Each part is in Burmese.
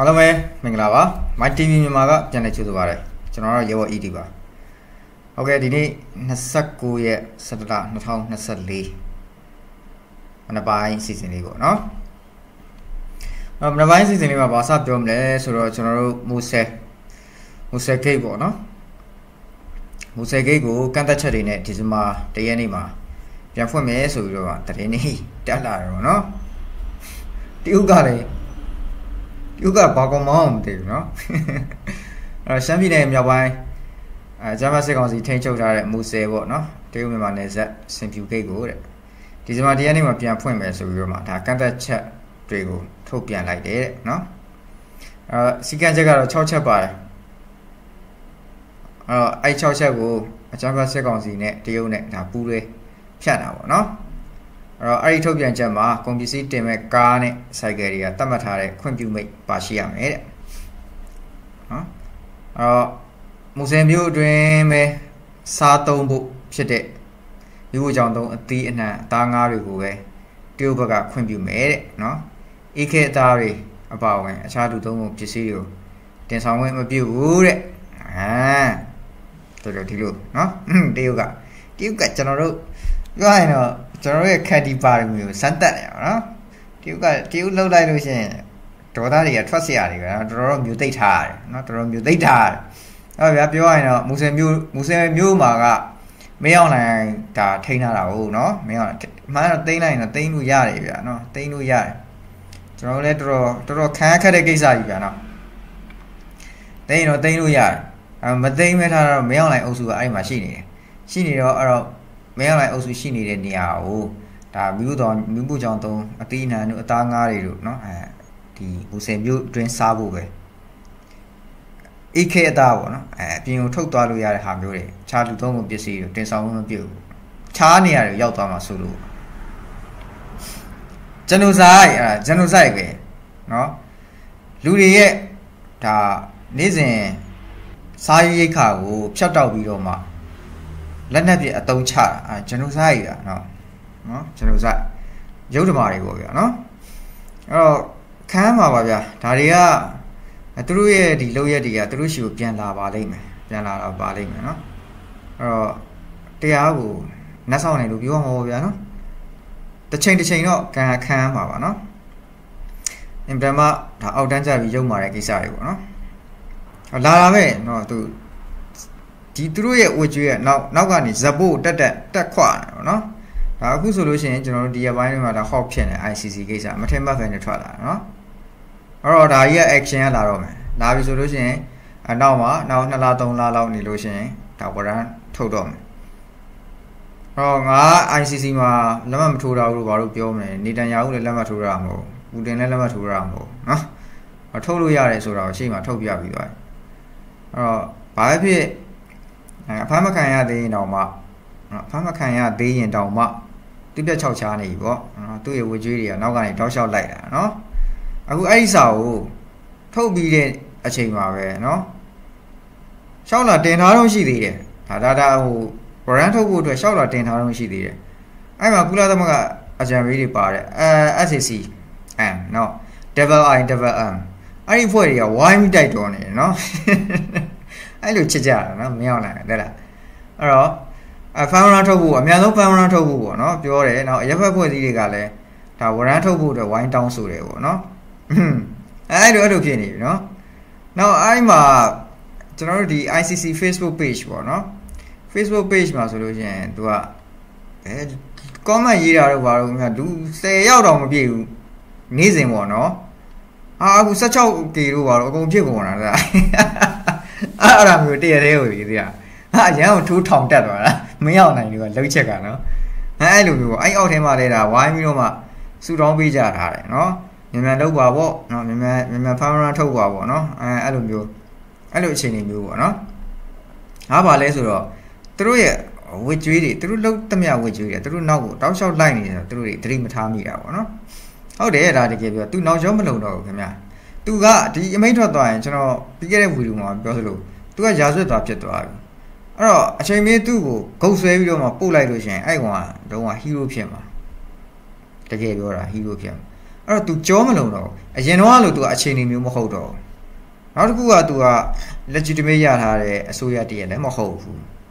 အားလုံးပဲမင်္ဂလာပါ My TV မြန်မာကပြန်လည်ကြိုဆိုပါရစေကျွန်တော်တို့ရေဘော် ED ပါဟုတ်ကဲ့ဒီနေ့29ရက်17လ2024မနက်ပိုင်းစီစဉ်လေးပေါ့နော်မနက်ပိုင်းစီစဉ်လေးမှာဘာစပြောမလဲဆိုတော့ကျွန်တော်တို့မူဆယ်ဂိတ်ပေါ့နော်မူဆယ်ဂိတ်ကိုကန့်သက်ချက်တွေနဲ့ဒီဇင်ဘာ1ရက်နေ့မှာပြန်ဖွင့်မယ်ဆိုပြီးတော့သတင်းနေတက်လာတယ်ပေါ့နော်တရုတ်ကလည်းဘာကောင်မှမသိဘူးเนาะရှမ်းပြည်နယ်မြောက်ပိုင်းဂျာမန်စစ်ကောင်စီထိန်းချုပ်ထားတဲ့မူဆယ်ပေါ့เนาะတရုတ်မြန်မာနယ်စပ်စင်ဖြူဂိတ်ကိုတဲ့ဒီဇင်ဘာ1ရက်နေ့မှာပြန်ဖွင့်မယ်ဆိုပြီးတော့မှဒါကန့်သက်ချက်တွေကိုထုတ်ပြန်လိုက်တယ်တဲ့เนาะစီကံချက်ကတော့6ချက်ပါတယ်အဲ့6ချက်ကိုဂျာမန်စစ်ကောင်စီနဲ့တရုတ်နဲ့ဒါပူးတွဲဖြတ်တာပေါ့เนาะအဲ့ဒီထုတ်ပြန်ချက်မှာကုန်ပစ္စည်းတင်မဲ့ကားနဲ့စိုက်ကယ်တွေကတတ်မှတ်ထားတဲ့ခွင့်ပြုမိတ်ပါရှိရမယ်တဲ့နော်မူဆယ်မြို့အတွင်းပဲစားသုံးဖို့ဖြစ်တဲ့မြို့ကိုကြောင့်သုံးအသီးအနှံအသားငါးတွေကိုပဲတရုတ်ဘက်ကခွင့်ပြုမယ်တဲ့နော်အေးခဲအသားတွေအပါအဝင်အခြားလူသုံးဖို့ပစ္စည်းတွေကိုတင်ဆောင်ခွင့်မပြုဘူးတဲ့တော်ဒီလိုနော်တရုတ်ကကျွန်တော်တို့ပြောရရင်တော့ကျွန်တော်ရဲ့ခက်ဒီပါရမီကိုစမ်းတက်နေအောင်နော်တရုတ်လှုပ်လိုက်လို့ရှိရင်ဒေါသတွေကထွက်เสียရတယ်ကွာတော်တော်မျိုးသိပ်ထားရတယ်နော်တော်တော်မျိုးသိပ်ထားရတယ်အဲ့ဗျာပြောရရင်တော့မူဆယ်မျိုးမှာကမင်းအောင်နိုင်ဒါထိန်းထားတာဟုတ်နော်မင်းအောင်မှန်တော့သိမ်းလိုက်ရင်တော့သိမ်းလို့ရတယ်ဗျာနော်သိမ်းလို့ရတယ်ကျွန်တော်လည်းတော်တော်ခန်းခက်တဲ့ကိစ္စကြီးဗျာနော်သိမ်းတော့သိမ်းလို့ရတယ်မသိမ်းမဲထားတော့မင်းအောင်နိုင်အုပ်စုကအဲ့မှာရှိနေတော့အဲ့တော့မင်းလိုက်အုပ်စုရှိနေတဲ့နေရာကိုဒါမြို့မှုကြောင့်သုံးအသီးအနှံတို့အသားငါးတွေတို့เนาะဒီမူဆယ်မြို့တွင်းစားဖို့ပဲအေးခဲအသားပေါ့เนาะအပြင်ကိုထုတ်သွားလို့ရတဲ့ဟာမျိုးတွေခြားလူသုံးကုန်ပစ္စည်းတွေတင်ဆောင်မှုမပြုဘူးခြားနေရာတွေရောက်သွားမှာဆိုလို့ဂျနိုဆိုက်ပဲเนาะလူတွေရဲ့ဒါနေ့စဉ်စားရိတ်ခါကိုဖြတ်တောက်ပြီးတော့မှလက်နက်ပြအတုံးချတာကျွန်တော်စားရတာเนาะကျွန်တော်စားရုပ်ဓမ္မတွေပေါ့ဗျာเนาะအဲ့တော့ခမ်းပါပါဗျာဒါတွေကသူတို့ရဲ့ဒီလောက်ရက်တွေကသူတို့ရှိကိုပြန်လာပါလိမ့်မယ်เนาะအဲ့တော့တရားကိုနှက်ဆောင်နေလို့ပြောမှာပေါ့ဗျာเนาะတစ်ချိန်တော့ခံခမ်းပါပါเนาะအင်ပရမဒါအောက်တန်းကြပြီးရုပ်မာတဲ့ကိစ္စတွေပေါ့เนาะလာတာပဲเนาะသူတို့ရဲ့ဝကြွေးရဲ့နောက်ကနေဇဘို့တက်ခွာတယ်ပေါ့နော်ဒါအခုဆိုလို့ရှိရင်ကျွန်တော်တို့ဒီရပိုင်းတွေမှာဒါဟော့ဖြစ်နေ ICC ကိစ္စမထင်မှတ်ပဲနဲ့ထွက်လာတယ်နော်အဲ့တော့ဒါကြီးရဲ့ action ကလာတော့မယ်လာပြီဆိုလို့ရှိရင်နောက်2လ3လလောက်နေလို့ရှိရင်ဒါဝရန်ထုတ်တော့မယ်အဲ့တော့ငါ ICC မှာလက်မှတ်မထိုးတာဘူးဘာလို့ပြောမလဲနေတန်ယာဟုလည်းလက်မှတ်ထိုးတာမဟုတ်ဘူးပူတင်လည်းလက်မှတ်ထိုးတာမဟုတ်နော်ထုတ်လို့ရတယ်ဆိုတော့အရှိမထုတ်ပြပြီးသွားတယ်အဲ့တော့ဘာဖြစ်အဖမ်းမခံရသေးရင်တောင်မှတိပြက်6ချားနေပြီပေါ့သူ့ရဲ့ဝကြွေးတွေကနောက်ကနေတောက်လျှောက်လိုက်တာနော်အခုအဲ့ဒီစာကိုထုတ်ပြီးတဲ့အချိန်မှာပဲနော်ရှောက်လာတင်ထားတော့ရှိသေးတယ်ဒါဟိုဗရန်ထုတ်ဖို့အတွက်ရှောက်လာတင်ထားတော့ရှိသေးတယ်အဲ့မှာကုလသမဂ္ဂအကြံပေးတွေပါတယ်SACနော် Double I Double M အဲ့ဒီဖွဲ့တွေကဝိုင်းပြီးတိုက်တော်နေတယ်နော်အဲ့လိုချစ်ကြတာနော်မရောက်နိုင်တယ်လားအဲ့တော့ဖန်ဝရန်ထုတ်ဖို့အများဆုံးဖန်ဝရန်ထုတ်ဖို့ပေါ့နော်ပြောတယ်နောက်အရက်ဖက်ဖွဲ့စည်းတွေကလည်းဒါဝရန်ထုတ်ဖို့အတွက်ဝိုင်းတောင်းဆိုတယ်ပေါ့နော်အဲ့လိုဖြစ်နေပြီနော်နောက်အဲ့မှာကျွန်တော်တို့ဒီ ICC Facebook page ပေါ့နော် Facebook page မှာဆိုလို့ရှိရင်သူကcomment ရေးတာတော့ဘာလို့များလူ10ယောက်တော့မပြည့်ဘူးနေ့စဉ်ပေါ့နော်အခု16K တို့ဘာလို့အကုန်ဖြစ်ကုန်တာလဲအဲ့ဒါမျိုးတရတဲ့ဟိုကြီးတရားရန်ကိုထိုးထောင်တက်သွားတာမရောက်နိုင်လို့လှုပ်ချက်ကနော်အဲ့လိုမျိုးပေါ့အဲ့အောက်ထဲမှာလဲတာဝိုင်းပြီးတော့မှစူတောင်းပေးကြထားတယ်နော်မြန်လောက်ပါပေါ့နော်မြန်ဖမ်းရန်ထုတ်ပါပေါ့နော်အဲ့လိုအခြေအနေမျိုးပေါ့နော်ဘာလဲဆိုတော့သူတို့ရဲ့ဝစ်ကြွေးတွေသူတို့လှုပ်သမျှဝစ်ကြွေးတွေသူတို့နောက်ကိုတောက်လျှောက်လိုက်နေတယ်သူတို့တွေသတိမထားမိတာပေါ့နော်ဟုတ်တယ်ဒါတကယ်ပြောသူနောက်ကျောမလုံတော့ဘူးခင်ဗျာသူကဒီအမိန့်ထွက်သွားရင်ကျွန်တော်ပြီးခဲ့တဲ့ဗီဒီယိုမှာပြောသလိုသူကရာဇဝတ်သွားဖြစ်သွားပြီအဲ့တော့အချိန်မင်းသူ့ကိုဂုတ်ဆွဲပြီးတော့မှပို့လိုက်လို့ရှိရင်အဲ့ကောင်ကတော့ဟီးရိုးဖြစ်မှာတကယ်ပြောတာဟီးရိုးဖြစ်မှာအဲ့တော့ तू ကြောမလုံးတော့အရင်တော့လို့ तू အခြေအနေမျိုးမဟုတ်တော့နောက်တစ်ခုက तू က legitimate ရထားတဲ့အစိုးရတည်းလည်းမဟုတ်ဘူး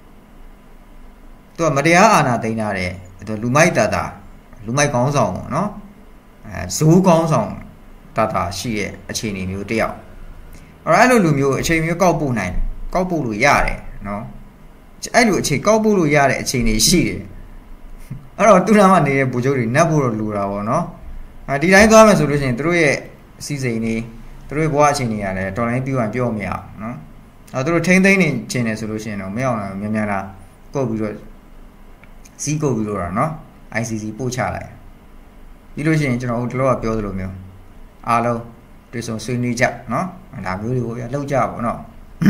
तू ကမတရားအာဏာသိမ်းထားတဲ့လူမိုက်တာလူမိုက်ကောင်းဆောင်ပေါ့နော်ဇိုးကောင်းဆောင်တာရှိရဲ့အခြေအနေမျိုးတယောက်အဲ့လိုလူမျိုးအခြေမျိုးကောက်ပို့လို့ရတယ်နော်အဲ့လိုအခြေကောက်ပို့လို့ရတဲ့အခြေအနေရှိတယ်အဲ့တော့သူ့နာမှာနေတဲ့ဗိုလ်ချုပ်တွေနတ်ဖို့တော့လူတာပေါ့နော်ဒီတိုင်းသွားမယ်ဆိုလို့ရှိရင်သူတို့ရဲ့အစည်းစိမ်တွေသူတို့ရဲ့ဘဝအခြေအနေရတယ်တော်လိုင်းပြောမရအောင်နော်သူတို့ထိမ့်သိမ်းနေခြင်းတယ်ဆိုလို့ရှိရင်တော့မရအောင်လားများလားကုတ်ပြီးတော့စီးကုတ်ပြီးတော့နော် ICC ပို့ချလိုက်ပြီးလို့ရှိရင်ကျွန်တော်တို့ကပြောသလိုမျိုးအားလုံးတွေ့ဆုံဆွေးနွေးကြနော်ဒါမျိုးတွေကိုလောက်ကြပါတော့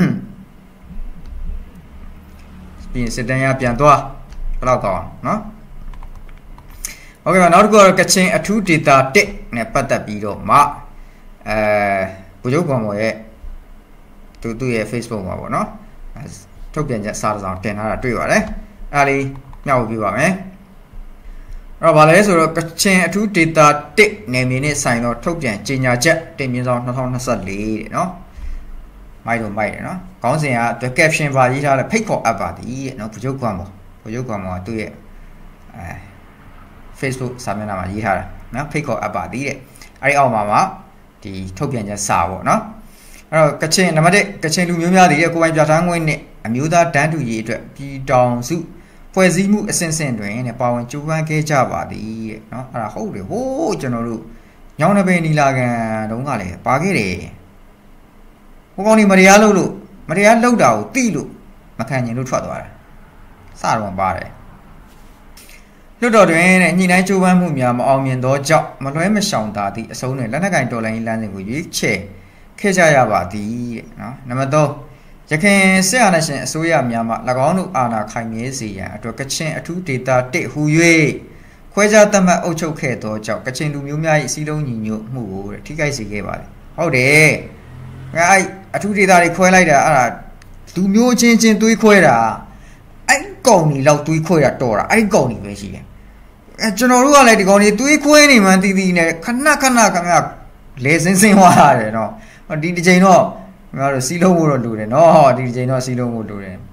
ပြီးစစ်တမ်းရပြန်သွားဘယ်တော့ကောင်းနော်โอเคပါနောက်တစ်ခုကချင်အထူးဒေတာ1နဲ့ပတ်သက်ပြီးတော့မှဗိုလ်ချုပ်ကောင်ပေါ်ရဲ့သူ့ရဲ့ Facebook မှာပေါ့နော်ထုတ်ပြန်ချက်စာတစ်စောင်တင်ထားတာတွေ့ပါတယ်အဲ့ဒါလေးမျှဝေပြပါမယ်အဲ့တော့ဗာလဲဆိုတော့ကချင်အထူးဒေတာ1နယ်မြေနဲ့ဆိုင်တော့ထုတ်ပြန်ကြေညာချက်တင်ပြဆောင်2024တဲ့နော်မိုက်တယ်နော်ခေါင်းစဉ်က caption ပါရေးထားတဲ့ဖိတ်ခေါ်အပ်ပါသည်တဲ့နော်ဗိုလ်ချုပ်ကောင်ပေါ်ကသူ့ရဲ့Facebook စာမျက်နှာမှာရေးထားတာနော်ဖိတ်ခေါ်အပ်ပါသည်တဲ့အဲ့ဒီအောက်မှာဒီထုတ်ပြန်ချက်စာပေါ့နော်အဲ့တော့ကချင်နံပါတ်1ကချင်လူမျိုးများတဲ့ကိုပိုင်ပြဋ္ဌာန်းခွင့်နဲ့အမျိုးသားတန်းတူရေးအတွက်ပြည်ထောင်စုဖွဲ့စည်းမှုအဆင့်ဆင့်တွင်နဲ့ပါဝင်ကြိုးပမ်းခဲ့ကြပါသည်တဲ့နော်အဲ့ဒါဟုတ်တယ်ဟိုးကျွန်တော်တို့ညောင်နှပင်နီလာကန်တုန်းကလည်းပါခဲ့တယ်ဟိုကောင်ဒီမတရားလုပ်တာကိုတိလို့မခံကျင်လို့ထွက်သွားတာစတော့ပါတယ်လွတ်တော်တွင်တဲ့ညှိနှိုင်းကြိုးပမ်းမှုများမအောင်မြင်သောကြောင့်မလွဲမရှောင်သာသည့်အဆုံးတွင်လက်နက်ကင်တော်လိုင်းလမ်းစဉ်ကိုရွေးချယ်ခဲ့ကြရပါသည်တဲ့နော်နံပါတ်3ရခိုင်စစ်အာဏာရှင်အစိုးရများမှ၎င်းတို့အာဏာခိုင်မြဲစေရန်အတွက်ကချင်အထူးဒေတာ1ဟူ၍ခွဲခြားသတ်မှတ်အုပ်ချုပ်ခဲ့သောကြောင့်ကချင်လူမျိုးများ၏စီးလုံးညီညွတ်မှုကိုထိခိုက်စေခဲ့ပါတယ်ဟုတ်တယ်အဲ့အထူးဒေတာတွေခွဲလိုက်တာအဲ့ဒါလူမျိုးချင်းသွေးခွဲတာအဲ့ကောင်ကြီးလောက်သွေးခွဲတာတော်တာအဲ့ကောင်ကြီးပဲရှိတယ်ကျွန်တော်တို့ကလည်းဒီကောင်ကြီးသွေးခွဲနေမှန်းတီးနဲ့ခဏခဏလဲစင်းသွားရတယ်နော်ဒီတစ်ချိန်တော့ငါတို့စီးလုံးဖို့တော့လိုတယ်နော်ဒီတစ်ချိန်တော့စီးလုံးဖို့လိုတယ်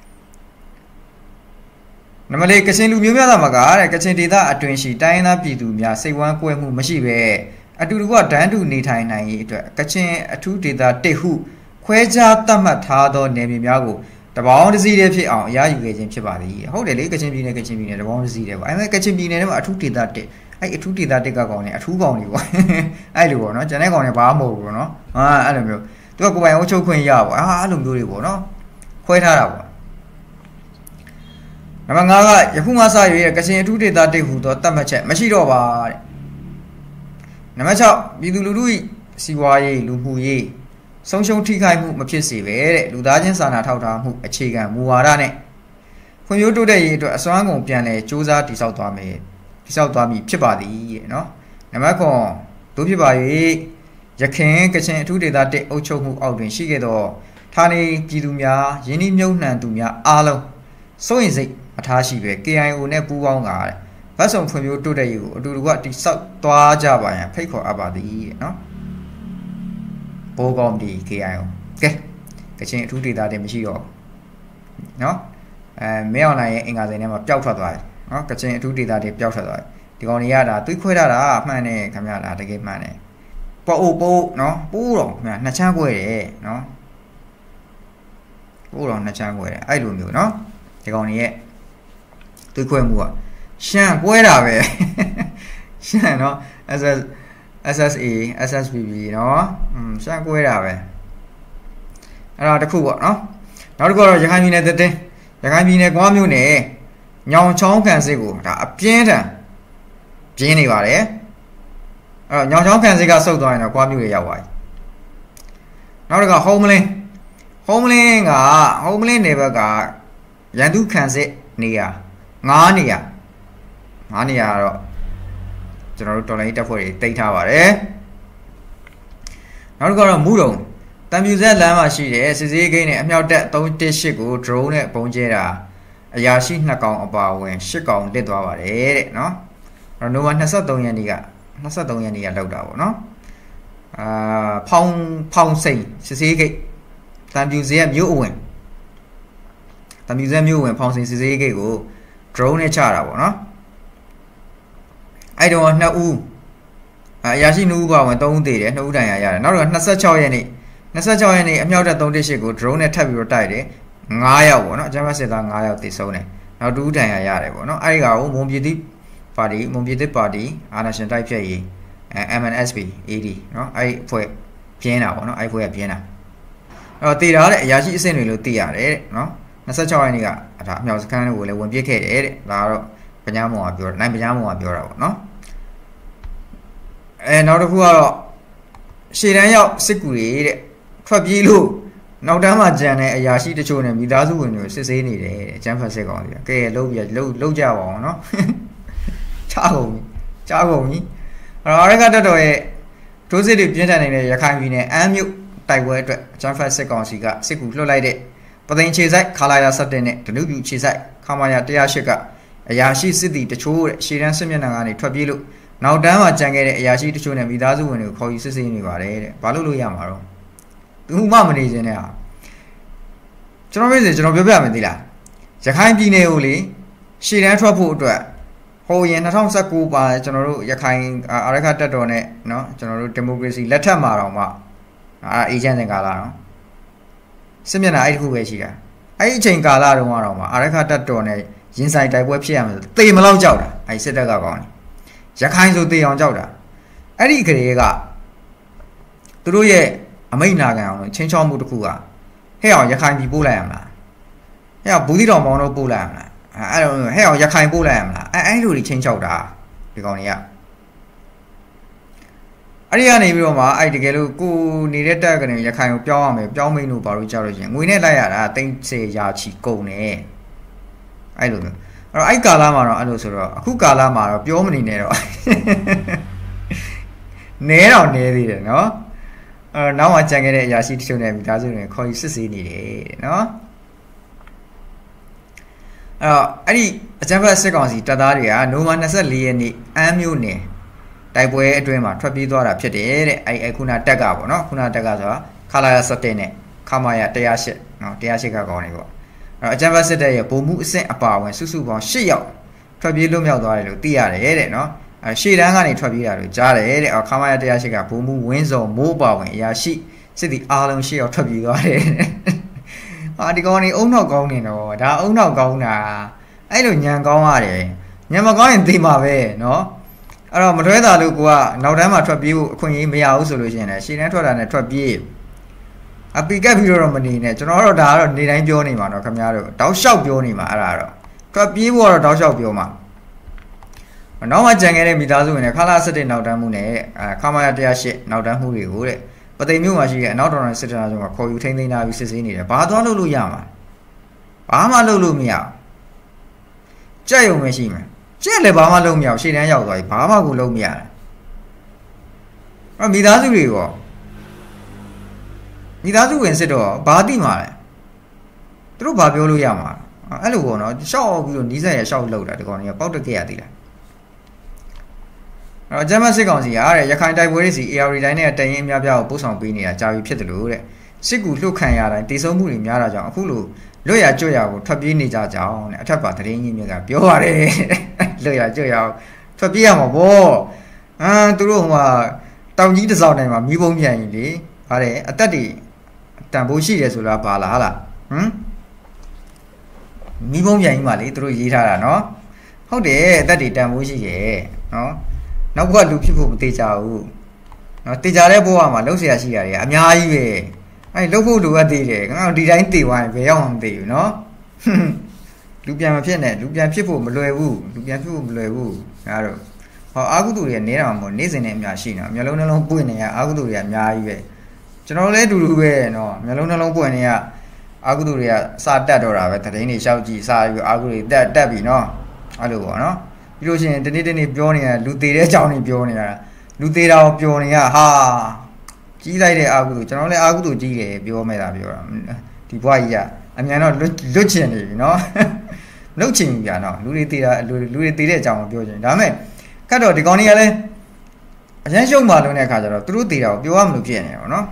နမလေးကချင်လူမျိုးများသားမှာကတဲ့ကချင်ဒေသအတွင်းရှိတိုင်းသားပြည်သူများစိတ်ဝမ်းကွဲမှုမရှိပဲအတူတူကဒန်းတူနေထိုင်နိုင်ရေးအတွက်ကချင်အထူးဒေသ1ဟုခွဲခြားသတ်မှတ်ထားသောနယ်မြေများကိုတပေါင်းတစည်းတည်းဖြစ်အောင်အရယူခဲ့ခြင်းဖြစ်ပါသည်ဟုတ်တယ်လေကချင်ပြည်နယ်တပေါင်းတစည်းတည်းပေါ့အဲကချင်ပြည်နယ်ထဲမှာအထူးဒေသ1အဲ့အထူးဒေသ1ကကောင်နေအထူးကောင်နေပေါ့အဲ့လိုပေါ့နော်ကျန်တဲ့ကောင်နေဘာမှမဟုတ်ဘူးပေါ့နော်အဲ့လိုမျိုးသူကကိုယ်ပိုင်အုပ်ချုပ်ခွင့်ရပေါ့အဲ့လိုမျိုးတွေပေါ့နော်ခွဲထားတာပေါ့နံပါတ်5ကယခုမှစရွေးကချင်အထူးဒေသ1ဟူသောတတ်မှတ်ချက်မရှိတော့ပါတဲ့နံပါတ်6ပြည်သူလူထု၏စီးပွားရေးလူမှုရေးဆုံးရှုံးထိခိုက်မှုမဖြစ်စေပဲတဲ့လူသားချင်းစာနာထောက်ထားမှုအခြေခံမူဝါဒနဲ့ဖွံ့ဖြိုးတိုးတက်ရေးအတွက်အစွမ်းကုန်ပြန်လည်စ조사တည်ဆောက်သွားမည်ဖြစ်ပါသည်တဲ့နော်နံပါတ်9တို့ဖြစ်ပါ၍ရခိုင်ကချင်အထူးဒေသ1အုပ်ချုပ်မှုအောက်တွင်ရှိခဲ့သောဌာနေပြည်သူများယင်းနှမြုံနှံသူများအားလုံးစိုးရင်စိတ်အထားရှိပဲ KIO နဲ့ပူးပေါင်းကဗတ်စုံဖွံ့ဖြိုးတိုးတက်ရေးကိုအတူတူကတိဆောက်သွားကြပါရန်ဖိတ်ခေါ်အပ်ပါသည်တဲ့နော်ဘောကောင်းဒီ KIO ကဲကချင်အထူးဒေသတင်မရှိတော့နော်မဲအွန်လိုင်းရဲ့အင်္ဂါစိန်ထဲမှာပျောက်ထွက်သွားတယ်နော်ကချင်အထူးဒေသတွေပျောက်ထွက်သွားတယ်ဒီကောင်တွေကဒါသွေးခွဲထားတာအမှန်နဲ့ခင်ဗျာဒါတကယ်မှန်တယ်ပို့နော်ပိုးတော့ခင်ဗျာနှစ်ချမ်းခွဲတယ်နော်ပိုးတော့နှစ်ချမ်းခွဲတယ်အဲ့လိုမျိုးနော်ဒီကောင်တွေရဲ့သွေးခွဲမှုကရှမ်းကွဲတာပဲရှမ်းနော် SSA SSBB နော်ရှမ်းကွဲတာပဲအဲ့ဒါတခုပေါ့နော်နောက်တစ်ခုတော့ရခိုင်ပြည်နယ်တဲ့ရခိုင်ပြည်နယ်ကွာမြို့နယ်ညောင်ချောင်းကန်စစ်ကိုဒါအပြင်းထန်ပြင်းနေပါတယ်အဲ့တော့ညောင်ချောင်းကန်စစ်ကဆုတ်သွားရင်တော့ကွာမြို့ရရောက်သွားပြီနောက်တစ်ခါဟုံးမလင်းနယ်ဘက်ကရန်သူခံစစ်နေရာ9နေရာတော့ကျွန်တော်တို့တော်လိုင်းတပ်ဖွဲ့တွေတိတ်ထားပါတယ်နောက်တစ်ခါတော့မူတုံတံပြူဆက်လမ်းမှာရှိတဲ့စစ်စေးဂိမ်းနဲ့အမြောက်တပ်318ကို drone နဲ့ပုံကျဲတာအရာရှိ2ကောင်အပါအဝင်10ကောင်လစ်သွားပါတယ်တဲ့နော်နိုဝင်23ရက်နေ့က 23ရက်နေ့ကလောက်တာပေါ့နော်ဖောင်းစိန်စစ်စေးဂိတ်တံပြူစရက်မြို့အဝင်ဖောင်းစိန်စစ်စေးဂိတ်ကို drone နဲ့ချတာပေါ့နော်အဲ့တော့2ဦးအရာရှိ2ဦးပါဝင်3ဦးသေးတယ်2ဦးတိုင်ရရတယ်နောက်တော့26ရက်နေ့အမြောက်တပ်318ကို drone နဲ့ထပ်ပြီးတော့တိုက်တယ်9ယောက်ပေါ့နော်အကြမ်းဖက်စစ်သား9ယောက်သေဆုံးတယ်နောက်2ဦးတိုင်ရရတယ်ပေါ့နော်အဲ့ဒီကောင်မွန်ပြည်သစ်ပါတီအာဏာရှင်တိုက်ဖြတ်ရေးMNSP AD เนาะအဲ့ဖွဲ့ပြင်းတာပေါ့เนาะအဲ့ဖွဲ့ကပြင်းတာအဲ့တော့တည်တာတဲ့အရာရှိအဆင့်တွေလို့သိရတယ်တဲ့เนาะ26ရက်နေ့ကဒါအမြောက်စခန်းကိုလည်းဝင်ပြစ်ခဲ့တယ်တဲ့ဒါကတော့ပညာမောင်ကပြောနိုင်ပညာမောင်ကပြောတာပေါ့เนาะနောက်တစ်ခုကတော့ရှေ့တန်းရောက်စစ်ကူတွေတဲ့ထွက်ပြေးလို့နောက်တန်းမှာကြံတဲ့အရာရှိတချို့နဲ့မိသားစုဝင်တွေစစ်ဆေးနေတယ်တဲ့အကျန်းဖတ်စစ်ကောင်တွေကကဲလုံးကြပါအောင်เนาะချကုန်ပြီအရကတတော်ရဲ့ဒိုးစစ်တွေပြင်းထန်နေတဲ့ရခိုင်ပြည်နယ်အမ်းမြို့တိုက်ပွဲအတွက်အကြမ်းဖက်စစ်ကောင်စီကစစ်ကူလွှတ်လိုက်တဲ့ပသိမ်ခြေဆိုင်ခလာယာ17နဲ့ဒနုပြူခြေဆိုင်ခမာယာ108ကအရာရှိစစ်တီတချို့တဲ့ရှေ့တန်းစစ်မျက်နှာကနေထွက်ပြေးလို့နောက်တန်းမှာကြံခဲ့တဲ့အရာရှိတချို့နဲ့မိသားစုဝင်တွေကိုခေါ်ယူစစ်ဆေးနေပါတယ်တဲ့ဘာလို့ရမှာတော့သူမှမနေခြင်းနဲ့ဟာကျွန်တော်ပြောပြမယ်သိလားရခိုင်ပြည်နယ်ကိုလေရှေ့တန်းထွက်ဖို့အတွက်ဟိုရင်2019ပါကျွန်တော်တို့ရခိုင်အရခတက်တော်နဲ့เนาะကျွန်တော်တို့ဒီမိုကရေစီလက်ထက်မှာတော့မှအေဂျင့်စင်ကာလာတော့စစ်မျက်နှာအဲ့ဒီခုပဲရှိတာအဲ့ဒီအချိန်ကာလတုန်းကတော့မှအရခတက်တော်နဲ့ရင်ဆိုင်တိုက်ပွဲဖြစ်ရမယ်ဆိုတေမလောက်ကြောက်တာအဲ့စစ်တပ်ကကောင်းတယ်ရခိုင်ဆိုတေအောင်ကြောက်တာအဲ့ဒီကလေးကသူတို့ရဲ့အမိတ်နာခံအောင်ချင်းချောမှုတစ်ခုကဟဲ့အောင်ရခိုင်ပြည်ပို့လိုက်ရမလားဟဲ့အောင်ဘူးသီးတော်မောင်တို့ပို့လိုက်ရမလားအဲ့တော့ဟဲ့အောင်ရခိုင်ပို့လိုက်ရမလားအဲ့လိုတွေချင်းချောက်တာဒီကောင်တွေကအဲ့ဒီကနေပြီးတော့မှအဲ့တကယ်လို့ကိုနေတဲ့တက်ကနေရခိုင်ကိုပြောင်းရမယ်ပြောင်းမိန်လို့ဘာလို့ကြောက်လို့ရှင်ငွေနဲ့လိုက်ရတာ30ရာချီကုန်တယ်အဲ့လိုမျိုးအဲ့တော့အဲ့ကာလမှာတော့အဲ့လိုဆိုတော့အခုကာလမှာတော့ပြောမနေနဲ့တော့နဲတော့နဲသေးတယ်နော်နောက်မှကြံခဲ့တဲ့အရာရှိတချို့နဲ့မိသားစုတွေခေါ်ယူစစ်ဆေးနေတယ်တဲ့နော်အဲ့ဒီအကြမ်းဖက်စစ်ကောင်စီတပ်သားတွေကနိုဝင်ဘာ24ရက်နေ့အမ်းမြို့နယ်တိုက်ပွဲအတွင်းမှာထွက်ပြေးသွားတာဖြစ်တယ်တဲ့အဲ့ခုနတက်ကပေါ့နော်ခုနတက်ကဆိုတာခလာယာ17နဲ့ခမာယာ108နော်108ကကောင်းနေပေါ့အဲ့အကြမ်းဖက်စစ်တပ်ရဲ့ဗိုလ်မှူးအဆင့်အပါဝင်စုစုပေါင်း8ယောက်ထွက်ပြေးလွတ်မြောက်သွားတယ်လို့သိရတယ်တဲ့နော်ရှေ့တန်းကနေထွက်ပြေးတာလို့ကြားတယ်တဲ့ခမာယာ108ကဗိုလ်မှူးဝင်းစော်မိုးပါဝင်အရာရှိစစ်သည်အားလုံး8ယောက်ထွက်ပြေးသွားတယ်ဒီကောင်နေအုံနောက်ကောင်းနေတော့ဒါအုံနောက်ကောင်းတာအဲ့လိုညံကောင်းရတယ်ညံမကောင်းရင်သိမှာပဲเนาะအဲ့တော့မထွဲတာလို့ကိုကနောက်တန်းမှာထွက်ပြေးဖို့အခွင့်အရေးမရဘူးဆိုလို့ရှိရင်လည်းရှေ့တန်းထွက်တာနဲ့ထွက်ပြေးအပီကပ်ပြီးတော့မနေနဲ့ကျွန်တော်တို့ဒါကတော့နေတိုင်းပြောနေမှာเนาะခင်ဗျားတို့တောက်လျှောက်ပြောနေမှာအဲ့ဒါတော့ထွက်ပြေးဖို့ကတော့တောက်လျှောက်ပြောမှာနောက်မှကြံခဲ့တဲ့မိသားစုဝင်တွေခလာ17နောက်တန်းမှုနဲ့ခမာယာ108နောက်တန်းမှုတွေကိုတဲ့ပသိမ်မြို့မှာရှိတဲ့အနောက်တော်နယ်စစ်တပ်အစုံကခေါ်ယူထိန်းသိမ်းထားပြီးစစ်ဆေးနေတယ်ဘာသွားလို့ရမှာဘာမှလုပ်လို့မရကြက်ရုံပဲရှိမှာကြက်လည်းဘာမှလုပ်မရရှေ့တန်းရောက်သွားပြီဘာမှကိုလုပ်မရဘူးမိသားစုတွေရောမိသားစုဝင်စစ်တော့ဘာတိမှာလဲသူတို့ဘာပြောလို့ရမှာအဲ့လိုပေါ့နော်ရှောက်ပြီးတော့နီးစက်ရရှောက်လောက်တာဒီကောင်တွေကပေါက်တက်ခဲ့ရသေးလားအဲ့တော့ဂျမတ်စစ်ကောင်စီကတဲ့ရခိုင်တိုက်ပွဲတွေစီ AR တိုင်းနဲ့တရင်အများပြားကိုပို့ဆောင်ပေးနေတာကြာပြီဖြစ်တယ်လို့တဲ့စစ်ကူလှုပ်ခံရတိုင်းတေဆုံးမှုတွေများတာကြောင့်အခုလိုလွတ်ရကြွရကိုထွက်ပြေးနေကြကြောင်းတဲ့အထက်ပါသတင်းကြီးတွေကပြောပါတယ်လွတ်ရကြွရထွက်ပြေးရမှာပေါ့သူတို့ဟိုတောင်ကြီးတစ်စောင်းတိုင်းမှာမီးပုံးပြန်ကြီးလေဗါတဲ့အသက်တွေတန်ဖိုးရှိတယ်ဆိုလားဘာလားဟာလားမီးပုံးပြန်ကြီးမှာလေသူတို့ရေးထားတာနော်ဟုတ်တယ်အသက်တွေတန်ဖိုးရှိရဲ့နော်နောက်ကလူဖြစ်ဖို့မသေးကြဘူးနော်တေကြတဲ့ဘဝမှာလှုပ်เสียရှိရတယ်အများကြီးပဲအဲ့လှုပ်ဖို့လိုအပ်သေးတယ်ငါဒီတိုင်းတေသွားရင်ဘယ်ရောက်မှမသိဘူးနော်လူပြန်မဖြစ်နဲ့လူပြန်ဖြစ်ဖို့မလွယ်ဘူးငါတို့အာကုသူတွေကနေတာမဟုတ်နေ့စဉ်နဲ့အများရှိနေတာမျိုးလုံးနှလုံးပွင့်နေရအာကုသူတွေကအများကြီးပဲကျွန်တော်လည်းအတူတူပဲနော်မျိုးလုံးနှလုံးပွင့်နေရအာကုသူတွေကစာတက်တော့တာပဲသတင်းတွေရှောက်ကြည့်စာပြီးအာကုတွေတက်ပြီနော်အဲ့လိုပေါ့နော်ပြီးလို့ရှိရင်တနေ့ပြောနေတာလူသေးတဲ့အကြောင်းတွေပြောနေတာလူသေးတာကိုပြောနေရဟာကြီးလိုက်တဲ့အာကုသူကျွန်တော်လည်းအာကုသူကြီးတယ်ပြောမဲ့တာပြောတာဒီဘွားကြီးကအမြန်တော့လွတ်ချင်နေပြီနော်လွတ်ချင်ပြီဗျာနော်လူတွေသေးတဲ့အကြောင်းကိုပြောချင်ဒါပေမဲ့ကတ်တော့ဒီကောင်ကြီးကလည်းအရင်ရှုံးမှလုံးတဲ့အခါကျတော့သူတို့တည်တာကိုပြောရမလို့ဖြစ်နေတယ်ပေါ့နော်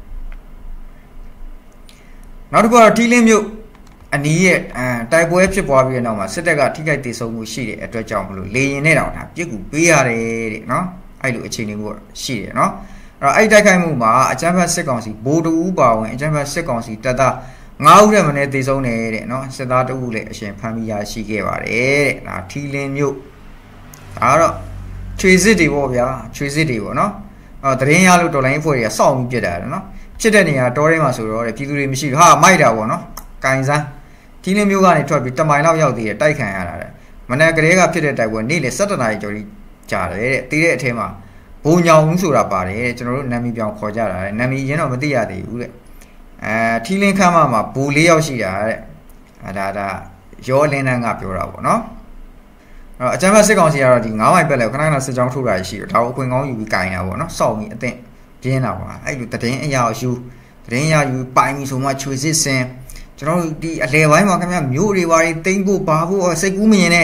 နောက်တစ်ခုကတော့ထီလင်းမြို့အနီးရဲ့တိုက်ပွဲဖြစ်ပွားပြီးတဲ့နောက်မှာစစ်တပ်ကထိခိုက်ဒေဆုံးမှုရှိတဲ့အတွက်ကြောင့်မလို့လေရင်နဲ့တောင်ဒါပြစ်ကူပေးရတယ်တဲ့နော်အဲ့လိုအခြေအနေမျိုးရှိတယ်နော်အဲ့တော့အဲ့တိုက်ခိုက်မှုမှာအကြမ်းဖက်စစ်ကောင်စီဘိုးတူဦးပါဝင်အကြမ်းဖက်စစ်ကောင်စီတပ်သား9ဦးနဲ့မနေ့ဒေဆုံးနေတဲ့နော်စစ်သားတဦးလည်းအရှင်ဖမ်းမိရရှိခဲ့ပါတယ်တဲ့ဒါထီလင်းမြို့ဒါတော့ချွေစစ်တွေပေါ့ဗျာချွေစစ်တွေပေါ့နော်တရင်ရလို့တော်လိုင်းဖွဲ့တွေကစောင့်ပြီးပြစ်တာနော်ဖြစ်တဲ့နေရာတောထဲမှာဆိုတော့ပြည်သူတွေမရှိဘူးဟာမိုက်တာပေါ့နော်ကင်စမ်းထီလင်းမြို့ကနေထွက်ပြီးတမိုင်လောက်ရောက်သေးတယ်တိုက်ခံရတာတဲ့မနေ့ကလေးကဖြစ်တဲ့တိုက်ပွဲနေ့လေ17နာရီကျော်ကြီးကြာတယ်တဲ့တီးတဲ့အထက်မှာဘုံညောင်ဦးဆိုတာပါတယ်ကျွန်တော်တို့နာမည်ပြောင်းခေါ်ကြတာတဲ့နာမည်ရင်းတော့မသိရသေးဘူးတဲ့ထီလင်းခမ်းမှာဘူ၄ယောက်ရှိတာတဲ့ဒါရောလင်းတန်းကပြောတာပေါ့နော်အကျမ်းဖတ်စစ်ကောင်စီကတော့ဒီ9မိုင်ပက်လဲခဏခဏစစ်ကြောင်းထုတ်တာရှိတယ်ဒါကိုအခွင့်ကောင်းယူပြီးကင်တာပေါ့နော်စောက်ပြီးအသင့်ပြင်းတာပေါ့အဲ့လိုတည်င်းအရာယူတည်င်းအရာယူပိုင်ပြီးဆိုမှချွေစစ်စင်ကျွန်တော်တို့ဒီအလဲပိုင်းမှာခင်ဗျမျိုးတွေဘာတွေတိမ့်ဖို့ပါဖို့စိတ်ကူးမြင်နဲ့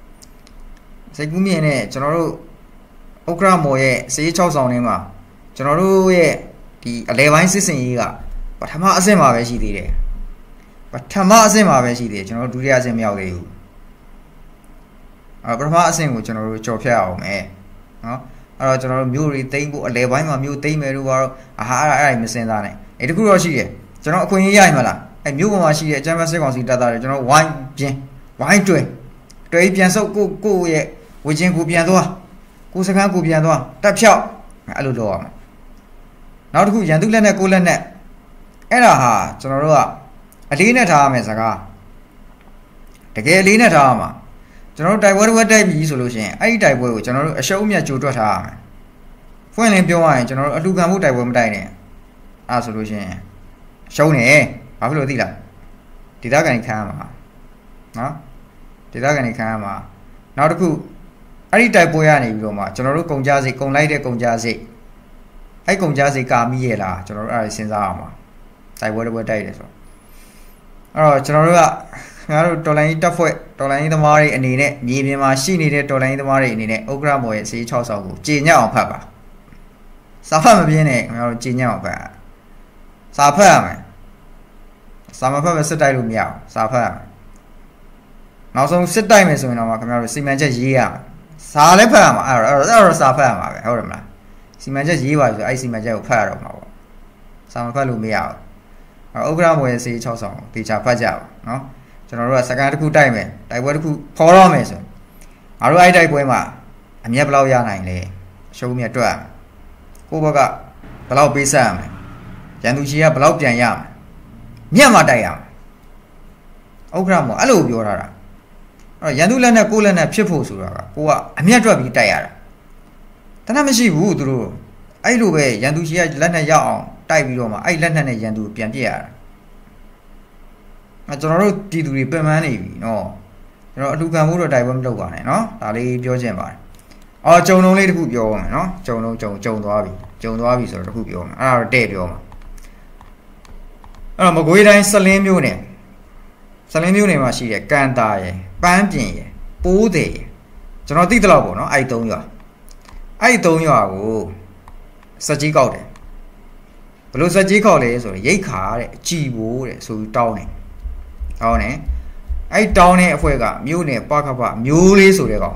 ကျွန်တော်တို့ဥက္ကရမော်ရဲ့စေး6ဆောင်ထဲမှာကျွန်တော်တို့ရဲ့ဒီအလဲပိုင်းစစ်စင်ရေးကပထမအဆင့်မှာပဲရှိသေးတယ်ကျွန်တော်တို့ဒုတိယအဆင့်မရောက်သေးဘူးပထမအဆင့်ကိုကျွန်တော်တို့ကြော်ဖြတ်အောင်မယ်နော်အဲ့တော့ကျွန်တော်တို့မျိုးတွေတိမ့်ဖို့အလဲပိုင်းမှာမျိုးတိမ့်မယ်လို့ကတော့အဲ့မစင်သားနဲ့အဲ့တခုတော့ရှိတယ်ကျွန်တော်အခွင့်အရေးရရင်မလားအဲ့မျိုးပေါ်မှာရှိတဲ့အကြမ်းဖက်စစ်ကောင်စီတပ်သားတွေကျွန်တော်ဝိုင်းတွေ့ပြန်ဆုပ်ကိုရဲ့ဝေချင်းကိုပြန်သွားကိုစခန်းကိုပြန်သွားတက်ဖြောက်အဲ့လိုလုပ်ရမယ်နောက်တစ်ခုရန်သူလက်နဲ့ကိုလက်နဲ့အဲ့ဒါဟာကျွန်တော်တို့ကအလေးနဲ့ထားရမယ်စကားတကယ်အလေးနဲ့ထားရမှာကျွန်တော်တို့တိုက်ပွဲတစ်ဝက်တိုက်ပြီဆိုလို့ရှိရင်အဲ့ဒီတိုက်ပွဲကိုကျွန်တော်တို့အရှုံးအမြတ်ကြိုတွက်ထားရမယ်ဖွင့်လင်းပြောရရင်ကျွန်တော်တို့အလူခံမှုတိုက်ပွဲမတိုက်နဲ့အဲ့ဆိုလို့ရှိရင်ရှုံးနေဘာဖြစ်လို့သိလားဒေသခံခံရမှာနော်ဒေသခံခံရမှာနောက်တစ်ခုအဲ့ဒီတိုက်ပွဲရနေပြီးတော့မှကျွန်တော်တို့ကုန်ကြစိတ်ကုန်လိုက်တဲ့ကုန်ကြစိတ်အဲ့ကုန်ကြစိတ်ကာမိရဲ့လားကျွန်တော်တို့အဲ့ဒါစဉ်းစားအောင်ပါတိုက်ပွဲတစ်ပွဲတိုက်တယ်ဆိုအဲ့တော့ကျွန်တော်တို့ကခင်ဗျားတို့တော်လိုင်းတက်ဖွဲ့တော်လိုင်းသမားတွေအနေနဲ့မြေပြင်မှာရှိနေတဲ့တော်လိုင်းသမားတွေအနေနဲ့ဥက္ကရမော်ရဲ့စေး6ဆောင်ကိုကြေညက်အောင်ဖတ်ပါစာဖတ်မပြင်းနဲ့ခင်ဗျားတို့ကြေညက်အောင်ဖတ်စာဖတ်ရမယ်စာမဖတ်ပဲစစ်တိုက်လို့မရအောင်စာဖတ်ရမယ်နောက်ဆုံးစစ်တိုက်မယ်ဆိုရင်တော့ခင်ဗျားတို့စီမံချက်ရေးရမယ်စာလည်းဖတ်ရမှာအဲ့တော့စာဖတ်ရမှာပဲဟုတ်တယ်မလားစီမံချက်ရေးပါဆိုအဲ့စီမံချက်ကိုဖတ်ရတော့မှာပေါ့စာမဖတ်လို့မရဘူးဥက္ကရမော်ရဲ့စေး6ဆောင်ကိုတေချာဖတ်ကြပါနော်ကျွန်တော်တို့ကစကားတစ်ခုတိုက်မယ်တိုက်ပွဲတစ်ခုဖော်ရမယ်ဆိုငါတို့အဲ့တိုက်ပွဲမှာအမြတ်ဘယ်လောက်ရနိုင်လဲအရှုံးမြတ်တွက်ကိုဘက်ကဘယ်လောက်ပေးဆက်ရမလဲရန်သူရှိကဘယ်လောက်ပြန်ရမလဲမြတ်မှတိုက်ရမယ်ဥက္ကရမော်အဲ့လိုပြောထားတာအဲ့ရန်သူလက်နဲ့ကိုလက်နဲ့ဖြစ်ဖို့ဆိုတာကကိုကအမြတ်တွက်ပြီးတိုက်ရတာတနက်မရှိဘူးသူတို့အဲ့လိုပဲရန်သူရှိကလက်နဲ့ရောက်အောင်တိုက်ပြီးတော့မှအဲ့လက်နဲ့ရန်သူပြန်ပြစ်ရတာကျွန်တော်တို့ပြည်သူတွေပင်ပန်းနေပြီနော်ကျွန်တော်အလူခံမှုတော့တိုက်ပွဲမလုပ်ပါနဲ့နော်ဒါလေးပြောချင်ပါတယ်ဂျုံလုံးလေးတစ်ခုပြောအောင်နော်ဂျုံလုံးဂျုံသွားပြီဆိုတော့တစ်ခုပြောအောင်အဲ့ဒါတော့တဲ့ပြောမှာအဲ့တော့မကွေးတိုင်းစလင်းမြို့နယ်မှာရှိတဲ့ကန်တာရယ်ပန်းပြင်ရယ်ပိုးတယ်ရယ်ကျွန်တော်သိသလောက်ပေါ့နော်အဲ့3ရွာကိုစက်ကြီးကောက်တယ်ဘလို့စက်ကြီးကောက်လဲဆိုတော့ရိတ်ခါတဲ့အကြည်ဘိုးတဲ့ဆိုပြီးတောင်းတယ်ဟုတ်နေအဲ့တောင်းတဲ့အဖွဲကမြို့နယ်ပခဖမျိုးလေးဆိုတဲ့ကောင်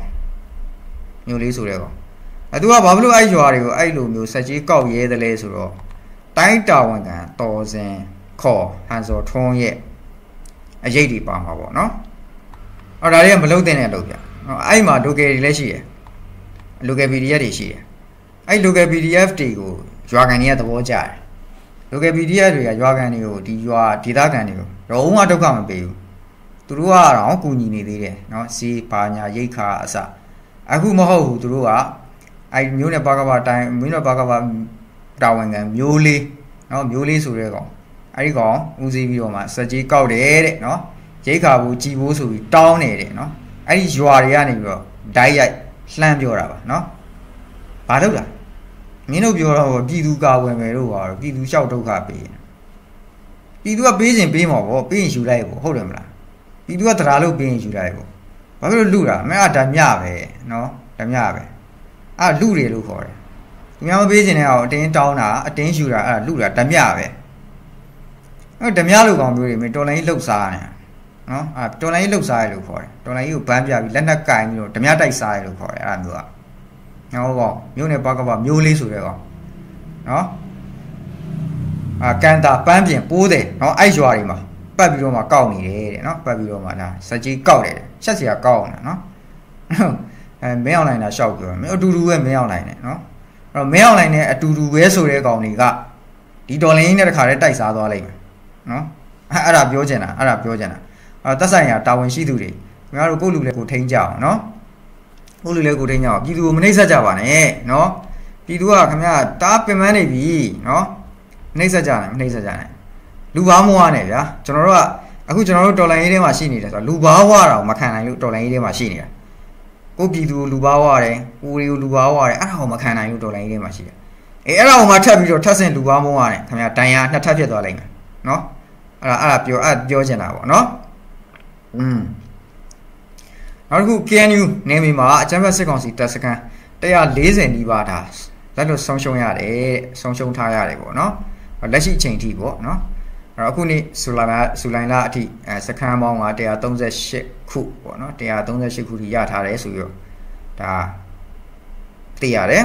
အဲ့သူကဘာလို့အဲ့ရွာတွေကိုအဲ့လိုမျိုးစက်ကြီးကောက်ရဲတယ်လဲဆိုတော့တိုင်းတာဝန်ခံတော်စင်ခေါ်ဟန်စော်ထွန်းရဲ့အရေးတွေပါမှာပေါ့နော်အဲ့ဒါတွေကမလုံတဲ့နဲ့လို့ပြအဲ့မှာ local တွေလည်းရှိတယ် local PDF တွေရှိတယ်အဲ့ local PDF တွေကိုရွာကန်တွေကသဘောကျတယ် local PDF တွေကရွာကန်တွေကိုဒီရွာဒေသခံတွေကိုလုံးဝဒုက္ခမပေးဘူးသူတို့ကတော့ကူညီနေသေးတယ်နော်စီးပါညာရိတ်ခါအစအခုမဟုတ်ဘူးသူတို့ကအဲ့မျိုးနဲ့ပါကပါတိုင်းမျိုးနဲ့ပါကပါတာဝန်ခံမျိုးလေးနော်မျိုးလေးဆိုတဲ့ကောင်အဲ့ဒီကောင်ဦးစီးပြီးတော့မှစက်ကြီးကောက်တယ်တဲ့နော်ရိတ်ခါဘူးကြည်ဘူးဆိုပြီးတောင်းနေတယ်နော်အဲ့ဒီရွာတွေကနေပြီးတော့ဓာတ်ရိုက်လှမ်းပြောတာပါနော်ဘာလုပ်လားမင်းတို့ပြောတော့ပြည်သူကာဝယ်မယ်လို့ပါတော့ပြည်သူလျှောက်ဒုက္ခပေးရင်ပြည်သူကပေးခြင်းပေးမှာပေါ့ပေးရင်ယူလိုက်ပေါ့ဟုတ်တယ်မလားပြည်သူကတရားလို့ပေးရင်ယူလိုက်ပေါ့ဘာဖြစ်လို့လူတာမင်းကဓာမြပဲနော်ဓာမြပဲလူတွေလို့ခေါ်တယ်များမပေးခြင်းနဲ့အောင်အတင်းတောင်းတာအတင်းယူတာအဲ့ဒါလူတာဓမြပဲအဲ့ဓမြလိုကောင်မျိုးတွေမင်းတော်လိုင်းလှုပ်စားနေနော်အဲ့တော်လိုင်းလှုပ်စားရလို့ခေါ်တယ်တော်လိုင်းကိုဘန်းပြပြီးလက်နက်ကင်ပြီးတော့ဓမြတိုက်စားရလို့ခေါ်တယ်အဲ့ဒါမျိုးကဟောကောင်မျိုးနဲ့ပါကပါမျိုးလေးဆိုတဲ့ကောင်နော်ကန်တာပန်းပြင်ပိုးတယ်နော်အဲ့ရွာတွေမှာပတ်ပြီးတော့မှကောက်နေတယ်တဲ့နော်ပတ်ပြီးတော့မှဒါစက်ကြီးကောက်တယ်ချက်စရာကောက်အောင်နော်မင်းအောင်နိုင်တာရှောက်ပြောမင်းအတူတူပဲမင်းအောင်နိုင်တယ်နော်အဲ့တော့မင်းအောင်နိုင်တဲ့အတူတူပဲဆိုတဲ့ကောင်တွေကဒီတော်လင်းနဲ့တခါတည်းတိုက်စားသွားလိုက်မယ်နော်အဲ့ဒါပြောချင်တာသက်ဆိုင်ရာတာဝန်ရှိသူတွေခင်ဗျားတို့ကိုယ့်လူလည်းကိုထိန်းကြအောင်နော်ကိုယ့်လူလည်းကိုထိန်းကြအောင်ပြည်သူကိုမနှိမ့်ဆက်ကြပါနဲ့နော်ပြည်သူကခင်ဗျားတားပင်ပန်းနေပြီနော်နှိမ့်ဆက်ကြတယ်မနှိမ့်ဆက်ကြနဲ့လူဘာမွားနဲ့ဗျာကျွန်တော်တို့ကအခုကျွန်တော်တို့တော်လိုင်းရေးထဲမှာရှိနေတယ်ဆိုတော့လူဘာဝါတော့မခံနိုင်လို့တော်လိုင်းရေးထဲမှာရှိနေတာကိုပြည်သူလူဘာဝါတယ်ကိုရီကိုလူဘာဝါတယ်အဲ့ဒါကိုမခံနိုင်လို့တော်လိုင်းရေးထဲမှာရှိတယ်အဲ့ဒါကိုမှထပ်ပြီးတော့ထပ်ဆင့်လူဘာမွားတယ်ခင်ဗျာဒဏ်ရာနှစ်ထပ်ဖြစ်သွားလိမ့်မယ်နော်အဲ့ဒါပြောချင်တာပေါ့နော်နောက်တစ်ခု KNU နေမီမှာအကြမ်းဖက်စစ်ကောင်စီတပ်စခန်း140နီးပါးဒါလက်လွတ်ဆုံးရှုံးရတယ်ဆုံးရှုံးထားရတယ်ပေါ့နော်လက်ရှိအချိန်ထိပေါ့နော်အဲ့တော့အခုနေ့ဇူလိုင်လအထိစခန်းပေါင်းက138ခုပေါ့နော်138ခုထိရထားတယ်ဆိုပြီးတော့ဒါသိရတယ်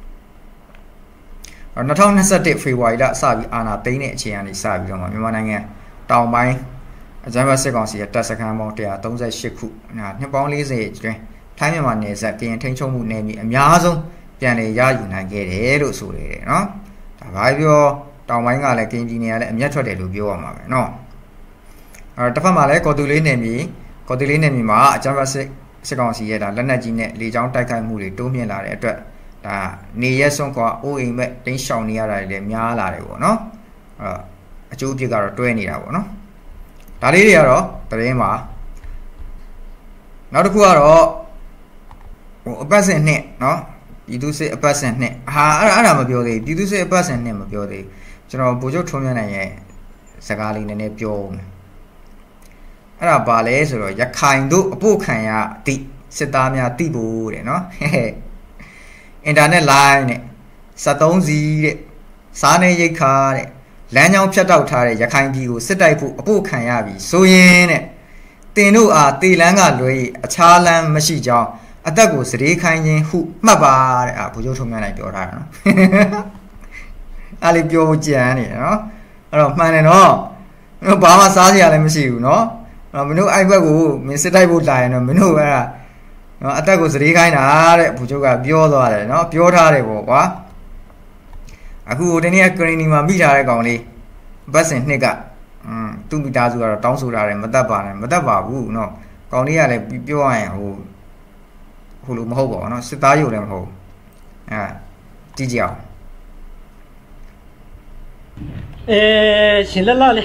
2021ဖေဖော်ဝါရီလစပြီးအာဏာသိမ်းတဲ့အချိန်ကနေစပြီးတော့မြန်မာနိုင်ငံတောင်ပိုင်းအကြမ်းဖက်စစ်ကောင်စီရဲ့တပ်စခန်းပေါင်း138ခုနှစ်ပေါင်း40အတွင်းထိုင်းမြန်မာနယ်စပ်ကရင်ထိန်းချုပ်မှုနယ်မြေအများဆုံးပြန်လည်ရယူနိုင်ခဲ့တယ်လို့ဆိုရတယ်နော်ဒါဘာပြောတောင်ပိုင်းကလည်းကရင်ပြည်နယ်ကလည်းအမျက်ထွက်တယ်လို့ပြောရမှာပဲနော်တစ်ဖက်မှာလည်းကော်တူလေးနယ်မြေမှာအကြမ်းဖက်စစ်ကောင်စီရဲ့ဒါလက်နက်ကြီးနဲ့လေကြောင်းတိုက်ခိုက်မှုတွေတိုးမြင့်လာတဲ့အတွက်ဒါနေရက်ဆုံးကအိုးအိမ်မဲ့တင်းရှောင်နေရတာတွေလည်းများလာတယ်ပေါ့နော်အကျိုးအပြစ်ကတော့တွဲနေတာပေါ့နော်ဒါလေးတွေကတော့သတင်းပါနောက်တစ်ခုကတော့အပတ်စဉ်နှစ်နော်ပြည်သူစစ်အပတ်စဉ်နှစ်အဲ့ဒါမပြောသေးပြည်သူစစ်အပတ်စဉ်နှစ်မပြောသေးကျွန်တော်ဗိုလ်ချုပ်ထွန်းမြတ်နိုင်ရဲ့စကားလေးနည်းနည်းပြောမယ်အဲ့ဒါဘာလဲဆိုတော့ရခိုင်တို့အဖို့ခံရသည့်စစ်သားများသိဖို့တဲ့နော်အင်တာနက်လိုင်းနဲ့73စီးတဲ့စားနေရိတ်ခါတဲ့လမ်းကြောင်းဖြတ်တောက်ထားတဲ့ရခိုင်ပြည်ကိုစစ်တိုက်ဖို့အဖို့ခံရပြီဆိုရင်တဲ့တင်တို့အားတေလန်းကလွဲအခြားလမ်းမရှိကြောင်းအသက်ကိုစရေခိုင်းခြင်းဟုမှတ်ပါတဲ့ဗိုလ်ချုပ်ထုံးမြတ်နိုင်ပြောထားတာနော်အားလေးပြောကြံနေနော်အဲ့တော့မှန်တယ်နော်ဘာမှစားစရာလည်းမရှိဘူးနော်မင်းတို့အဲ့ဘက်ကိုမင်းစစ်တိုက်ဖို့လာရင်တော့မင်းတို့အဲ့ဒါနော်အသက်ကိုစရေခိုင်းတာတဲ့ဗိုလ်ချုပ်ကပြောသွားတယ်နော်ပြောထားတယ်ပေါ့ကွာအခုဒီနေ့ကရင်နီမှာမိထားတဲ့ကောင်လေးဘတ်စင်နှစ်ကသူ့မိသားစုကတော့တောင်းဆိုတာတယ်မတတ်ပါဘူးเนาะကောင်လေးကလည်းပြောရရင်ဟိုလိုမဟုတ်ပါဘူးเนาะစစ်သားရုပ်လည်းမဟုတ်ကြည့်ကြအောင်ရှင်လက်လာလေ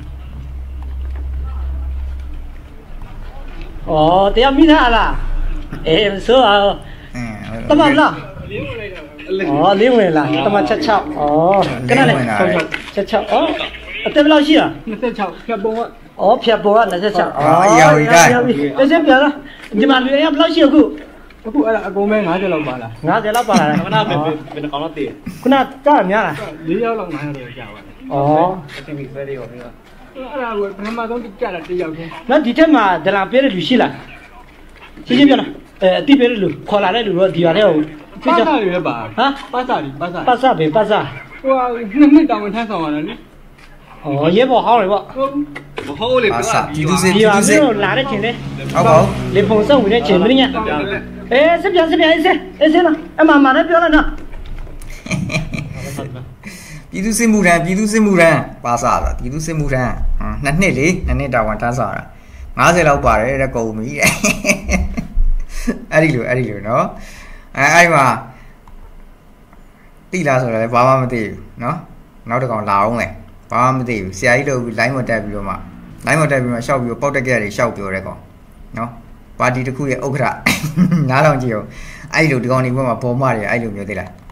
တရားမိထားလားဆိုတမလားလေးဝင်လာတမချက်ကနလေးချက်အသက်ဘယ်လောက်ရှိလား 26ဖြတ်ပုံကဖြတ်ပုံက26 ရာဝီတိုင်းတစ်ချက်ပြလားညီမလူရဘယ်လောက်ရှိအခုအဲ့ဒါအကုန်ပဲ90လောက်ပါလား 90လောက်ပါလားခဏပဲကောင်တော့တည်ခုနကြားများလား 4ယောက်လောက်9ယောက်လောက်ကြာပါတယ်အတင်ပြီးဖဲလေးရောပြောအဲ့ဒါကိုပထမဆုံးကြာတာ1ယောက်ချင်းနော်ဒီထက်မှာဒလန်ပေးတဲ့လူရှိလားရှင်းပြလားအတိပေးတဲ့လူခေါ်လာတဲ့လူတော့ဒီရတယ်ဟုတ်ပါစာတွေပဲပါပါစာပဲပါစာဟို2နှစ်တောင်ထမ်းဆောင်ရတယ်လေရဲဘော်ဟောင်းလေပေါ့မဟုတ်လေပါစာပြည်သူစစ်လာတဲ့ချင်းလေဟုတ်ပါဘူးလေပုံစောက်ဝင်တဲ့ချင်းမင်းညာစစ်ပြန်အေးလားအမလည်းပြောလိုက်နော်ပြည်သူစစ်မှုထမ်းပါစာလားပြည်သူစစ်မှုထမ်း2နှစ်လေ2နှစ်တာဝန်ထမ်းဆောင်တာ90လောက်ပါတယ်တဲ့ကုန်ပြီတဲ့အဲ့ဒီလိုနော်အဲ့မှာတိလားဆိုတော့လည်းဘာမှမသိဘူးနော်နောက်တစ်ကောင်လာအောင်လေဘာမှမသိဘူးဆရာကြီးတို့လိုင်းမတက်ပြီးတော့မှရှောက်ပြီးတော့ပေါက်တက်ကြတယ်ရှောက်ပြောတဲ့ကောင်နော်ပါတီတစ်ခုရဲ့ဥက္ကဋ္ဌနားထောင်ကြည့်အောင်အဲ့လိုဒီကောင်ဒီဘက်မှာပေါ်မတယ်အဲ့လိုမျိုးသိလား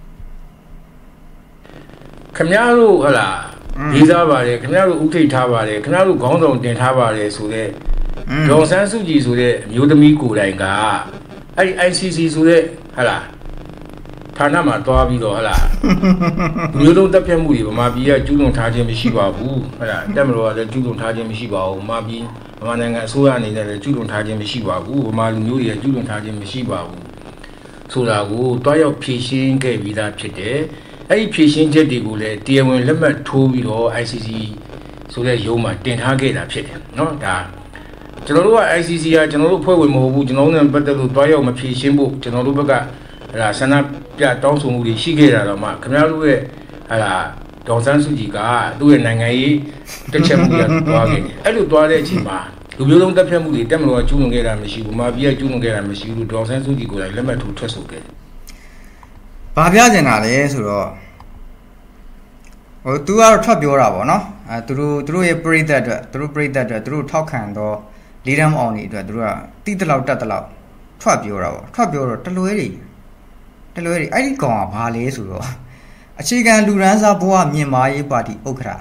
ခင်ဗျားတို့ဟလာရေးစားပါတယ်ခင်ဗျားတို့ဥထိတ်ထားပါတယ်ခင်ဗျားတို့ခေါင်းဆောင်တင်ထားပါတယ်ဆိုတဲ့ဒေါ်ဆန်းစုကြည်ဆိုတဲ့အမျိုးသမီးကိုယ်တိုင်ကအဲ့ဒီ ICC ဆိုတဲ့ဟလာဌာနမှာသွားပြီးတော့ဟလာမျိုးလုံးတက်ပြတ်မှုတွေဗမာပြည်ကကျူးလွန်ထားခြင်းမရှိပါဘူးဟလာတက်မလို့ကလည်းကျူးလွန်ထားခြင်းမရှိပါဘူးဗမာပြည်ဗမာနိုင်ငံအစိုးရအနေနဲ့လည်းကျူးလွန်ထားခြင်းမရှိပါဘူးဗမာလူမျိုးတွေကကျူးလွန်ထားခြင်းမရှိပါဘူးဆိုတာကိုတွားရောက်ဖြည့်ရှင်းခဲ့ပြီးသားဖြစ်တယ်အဲ့ဒီဖြည့်ရှင်းချက်တွေကိုလည်းတရားဝင်လက်မှတ်ထိုးပြီးတော့ ICC ဆိုတဲ့ရုံးမှာတင်ထားခဲ့တာဖြစ်တယ်နော်ဒါကျွန်တော်တို့က ICC ကကျွန်တော်တို့ဖွဲ့ဝင်မဟုတ်ဘူးကျွန်တော်တို့နဲ့ပတ်သက်လို့တွားရောက်မဖြည့်ရှင်းဖို့ကျွန်တော်တို့ဘက်ကအဲ့ဒါဆန္ဒပြတောင်းဆိုမှုတွေရှိခဲ့တာတော့မှခင်ဗျားတို့ရဲ့အဲ့ဒါဒေါ်စန်းစုကြည်ကသူ့ရဲ့နိုင်ငံရေးတစ်ချက်မှုရသွားခဲ့တယ်အဲ့လိုသွားတဲ့အချိန်မှာလူမျိုးလုံးတက်ဖြတ်မှုတွေတက်မလို့ကျူးလွန်ခဲ့တာမရှိဘူးမာပြည်ကကျူးလွန်ခဲ့တာမရှိဘူးဒေါ်စန်းစုကြည်ကိုလည်းလက်မှတ်ထိုးထွက်ဆိုခဲ့တယ်။ဘာပြချင်တာလဲဆိုတော့ဟိုသူကတော့ထွက်ပြောတာပေါ့နော်သူတို့ရဲ့ပြိသက်အတွက်သူတို့ထောက်ခံတော့လေးတန်းအောင်နေအတွက်သူတို့ကတိတလောက်တက်တလောက်ထွက်ပြောတာပေါ့ထွက်ပြောတော့တလွဲတွေအဲ့ဒီကောင်ကဘာလဲဆိုတော့အခြေခံလူရန်စားဘဝမြင်မာရေးပါတီဥက္ကဋ္ဌ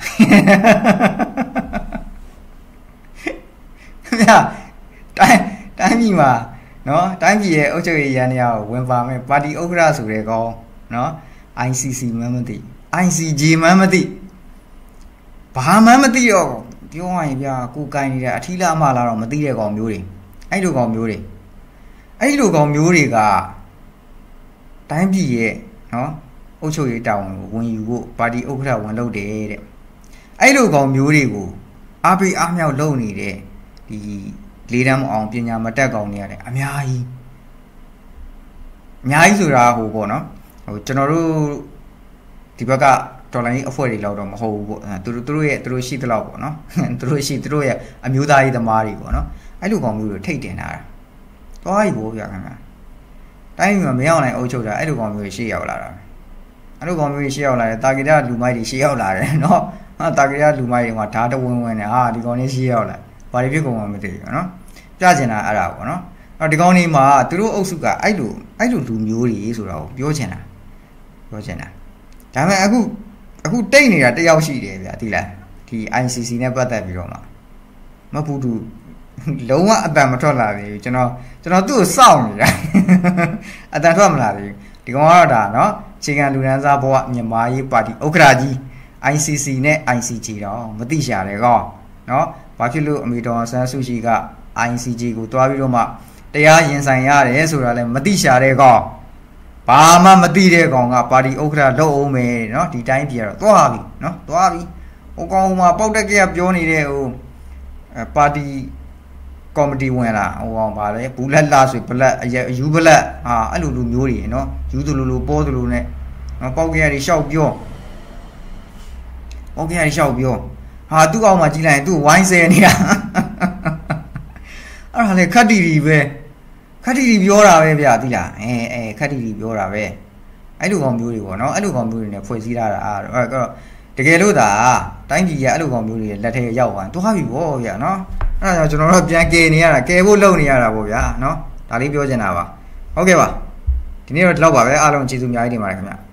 ဗျာတိုင်းပြည်မှာနော်တိုင်းပြည်ရဲ့အုပ်ချုပ်ရေးရန်တရားကိုဝင်ပါမယ်ပါတီဥက္ကဋ္ဌဆိုတဲ့ကောင်နော် ICC မှမသိ ICJ မှမသိဘာမှမသိတော့ပြောရရင်ဗျာကိုကိုင်းနေတဲ့အထီးလာမှလာတော့မသိတဲ့ကောင်မျိုးတွေအဲ့လိုကောင်မျိုးတွေကတိုင်းပြည်ရဲ့နော်အုပ်ချုပ်ရေးတာဝန်ကိုဝင်ယူဖို့ပါတီဥက္ကဋ္ဌဝင်လုပ်တယ်တဲ့အဲ့လိုကောင်မျိုးတွေကိုအားပေးအားမြောက်လုပ်နေတဲ့ဒီလေးတန်းမအောင်ပညာမတတ်ကောင်တွေရတယ်အများကြီးဆိုတာဟိုပေါ့နော်ဟိုကျွန်တော်တို့ဒီဘက်ကဒေါ်လာကြီးအဖွဲ့တွေလောက်တော့မဟုတ်ဘူးပေါ့သူတို့ရှိသလောက်ပေါ့နော်သူတို့ရဲ့အမျိုးသားရေးသမားတွေပေါ့နော်အဲ့လိုကောင်မျိုးတွေထိတ်တင်တာသွားပြီပေါ့ဗျာခင်ဗျာတိုင်းမှာမရောက်နိုင်အုပ်ချုပ်တာအဲ့လိုကောင်မျိုးတွေရှေ့ရောက်လာတာအဲ့လိုကောင်မျိုးတွေရှေ့ရောက်လာတယ်တာဂီတာလူမိုက်တွေရှေ့ရောက်လာတယ်နော်တာဂီတာလူမိုက်တွေမှာဓာတ်တဝင်းဝင်နေဟာဒီကောင်လေးရှေ့ရောက်လာဘာတွေဖြစ်ကုန်မှမသိဘူးနော်ပြကျင်တာအဲ့ဒါပေါ့နော်အဲ့ဒီကောင်လေးမှာသူတို့အုပ်စုကအဲ့လိုလူမျိုးတွေဆိုတာကိုပြောချင်တာဒါပေမဲ့အခုတိတ်နေတာတယောက်ရှိတယ်ဗျာဒီလားဒီ ICC နဲ့ပတ်သက်ပြီးတော့မှမပူတူလုံးဝအတန်မထွက်လာသေးဘူးကျွန်တော်သူ့ကိုစောင့်နေတာအတန်ထွက်မလာသေးဘူးဒီကောင်ကတော့ဒါနော်ခြေခံလူရန်စားဘဝမြန်မာရေးပါတီဥက္ကဋ္ဌကြီး ICC နဲ့ ICJ တော့မသိရှာတယ်ကောနော်ဘာဖြစ်လို့အမေတော်ဆန်းစုရှိက ICJ ကိုတွားပြီးတော့မှတရားရင်ဆိုင်ရတယ်ဆိုတာလည်းမသိရှာတဲ့ကောဘာမှမသိတဲ့ကောင်ကပါတီဥက္ကဋ္ဌလုပ်အောင်မယ်နော်ဒီတိုင်းပြည်ကတော့သွားပြီနော်သွားပြီဟိုကောင်မှာပေါက်တက်ကပြောနေတဲ့ဟိုပါတီကော်မတီဝင်လာဟိုကောင်ပါလေဘူးလက်လာဆိုဘလက်အယူဘလက်ဟာအဲ့လိုလူမျိုးတွေနော်ယူသလိုပေါ်သလိုနဲ့နော်ပေါက်ကရတွေရှောက်ပြောဟာသူ့အောင်မှာကြီးလိုက်ရင်သူ့ဝိုင်းဆဲနေတာအဲ့ဒါလေခက်တီတီပဲခက်တီတီပြောတာပဲဗျာသိလားခက်တီတီပြောတာပဲအဲ့လိုကောင်မျိုးတွေပေါ့နော်အဲ့လိုကောင်မျိုးတွေနဲ့ဖွဲ့စည်းထားတာအဲ့တော့တကယ်လို့သာတိုင်းပြည်ကအဲ့လိုကောင်မျိုးတွေလက်ထဲရောက်သွားတွားပြီပေါ့ဗျာနော်အဲ့ဒါကြောင့်ကျွန်တော်တို့ပြန်ကယ်နေရတာကယ်ဖို့လုပ်နေရတာပေါ့ဗျာနော်ဒါလေးပြောချင်တာပါဟုတ်ကဲ့ပါဒီနေ့တော့ဒီလောက်ပါပဲအားလုံးကျေးဇူးအများကြီးတင်ပါတယ်ခင်ဗျာ